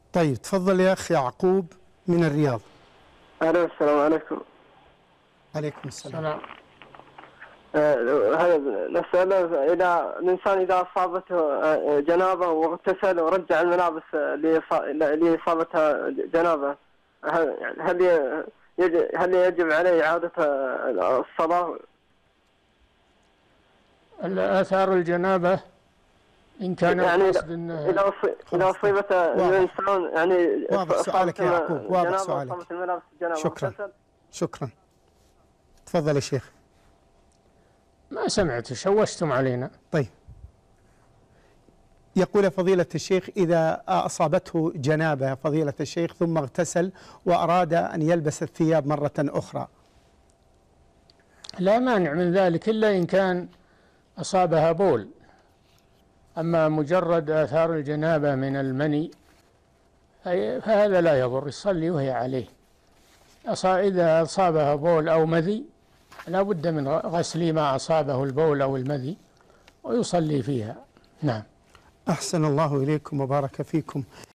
طيب تفضل يا أخ يعقوب من الرياض. أهلا، السلام عليكم. عليكم السلام. هذا نسأل إذا الإنسان إذا أصابته جنابة واغتسل ورجع الملابس اللي أصابتها جنابة، هل يجب عليه إعادة الصلاة؟ آثار الجنابة إن كان يعني القصد أنه إذا أصيبت الإنسان يعني واضح سؤالك يا يعقوب، واضح سؤالك. شكرا. تفضل يا شيخ. ما سمعت، شوشتم علينا. طيب، يقول فضيلة الشيخ إذا أصابته جنابة فضيلة الشيخ ثم اغتسل وأراد أن يلبس الثياب مرة أخرى، لا مانع من ذلك إلا إن كان أصابها بول. أما مجرد آثار الجنابة من المني فهذا لا يضر، يصلي وهي عليه. إذا أصابها بول أو مذي لا بد من غسل ما أصابه البول أو المذي ويصلي فيها. نعم. أحسن الله إليكم وبارك فيكم.